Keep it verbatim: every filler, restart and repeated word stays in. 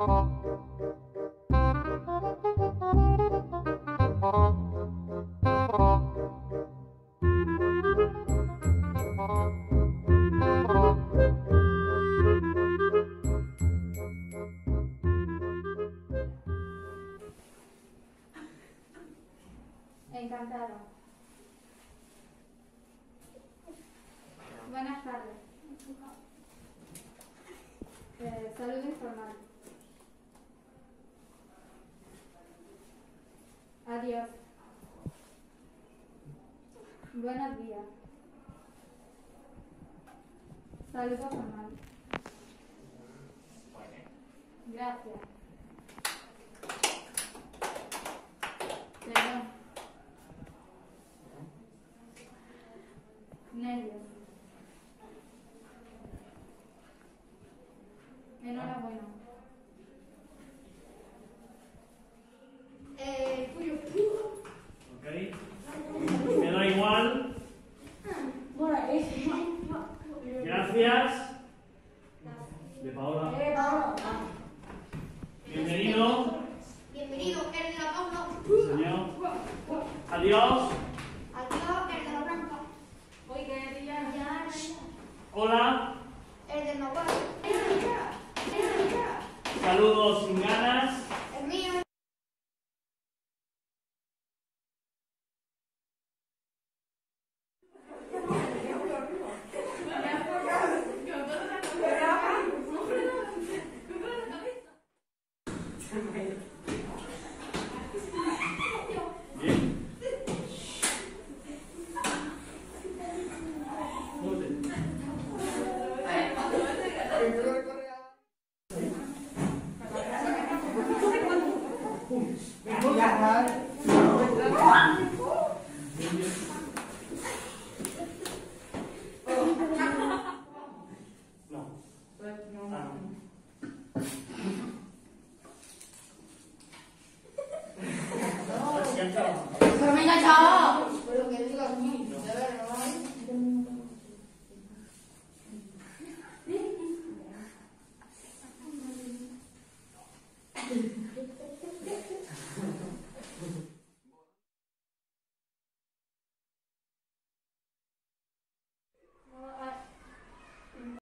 Encantado. Buenas tardes. Eh, saludo informal. Adiós. Buenos días. Saludo formal. Gracias. Perdón. Nervios. Enhorabuena. Eh, tuyo. Ok. Me da igual. Gracias. De Paola. Bienvenido. Bienvenido, el de la Paula. Señor. Adiós. Adiós, el de la Blanca. Hoy qué día. Ya, Hola. el del Nahual. Saludos sin ganas. El mío. Bien. Pero me he enganchado. Pero que digas, de verdad.